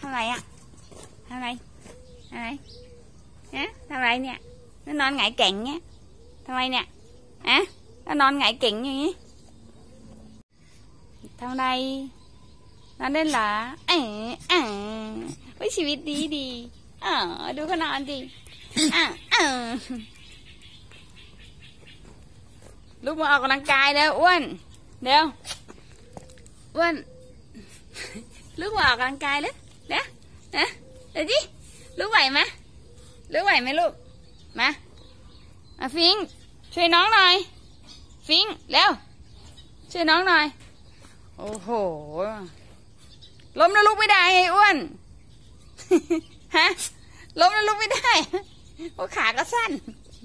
ำไรอ่ะทำไรอะไรฮะทำไรเนี่ยnóนอนหงายเก่งเงี้ยทำไมเนี่ยอะnóนอนหงายเก่งอย่างงี้ทำไรนอนเล่นเหรอชีวิตดีดูเขานอนดิลุกมาออกกำลังกายแล้วอ้วนเดี๋ยวอ้วนลุกมาออกกำลังกายแล้วเดี๋ยวดิลุกไหวไหมลุกไหวไหมลูกมาฟิงช่วยน้องหน่อยฟิงเร็วช่วยน้องหน่อยโอ้โหล้มแล้วลุกไม่ได้ไงอ้วนฮะล้มแล้วลุกไม่ได้เพราะขาก็สั้น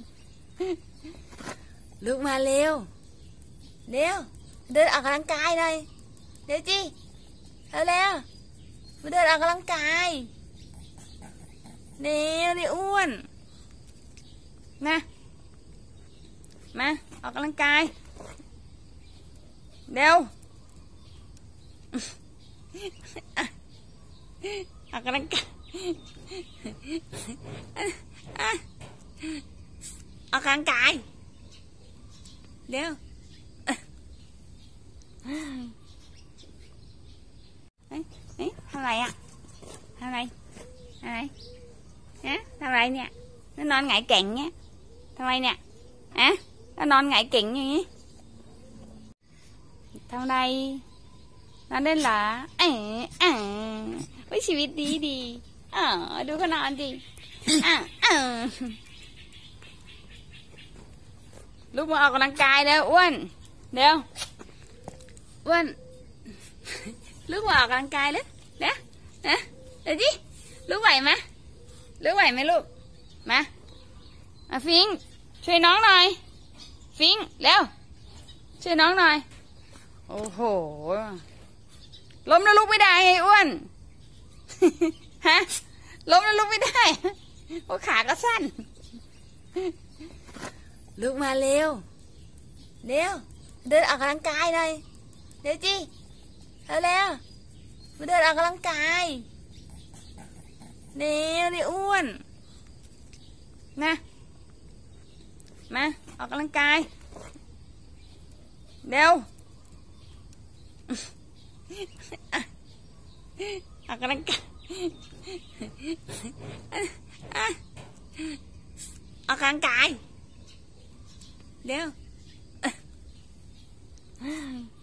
ลุกมาเร็วเดินออกกำลังกายหน่อยเดี๋ยวจีเร็วมาเดินออกกำลังกายนี่อ้วนนะมาออกกำลังกายเร็วออกกำลังกายออกกำลังกายเร็วทำไรอ่ะทำไรอะไรฮะทำไรเนี่ยnóนอนหงายเก่งเงี้ยทำไมเนี่ยอะnóนอนหงายเก่งอย่างงี้ทำไรนอนเล่นเหรอชีวิตดีดูเขานอนดิลุกมาออกกำลังกายแล้วอ้วนเดี๋ยวอ้วนลุกมาออกกำลังกายแล้วเดี๋ยวดิลุกไหวไหมลุกไหวไหมลูกมาฟิงช่วยน้องหน่อยฟิงเร็วช่วยน้องหน่อยโอ้โหล้มแล้วลุกไม่ได้ไงอ้วนฮะล้มแล้วลุกไม่ได้เพราะขาก็สั้นลุกมาเร็วเดินออกกำลังกายหน่อยเดี๋ยวจีเร็วมาเดินออกกำลังกายนี่อ้วนนะมาออกกำลังกายเร็วออกกำลังกายออกกำลังกายเร็ว